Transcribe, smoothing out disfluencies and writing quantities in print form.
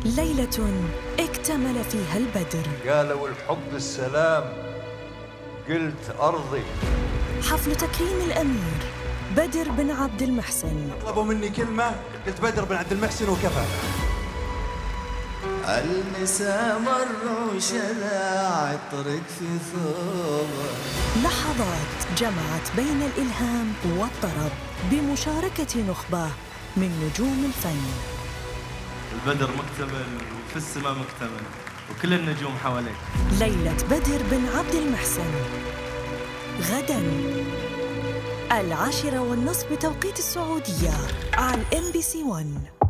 ليلة اكتمل فيها البدر. قالوا الحب السلام، قلت أرضي. حفل تكريم الأمير بدر بن عبد المحسن. طلبوا مني كلمة قلت بدر بن عبد المحسن وكفى. المسا مر وشلع الطريق في ثوبه. لحظات جمعت بين الإلهام والطرب بمشاركة نخبة من نجوم الفن. البدر مكتمل وفي السماء مكتمل وكل النجوم حواليك. ليلة بدر بن عبد المحسن غداً 10:30 بتوقيت السعودية على MBC 1.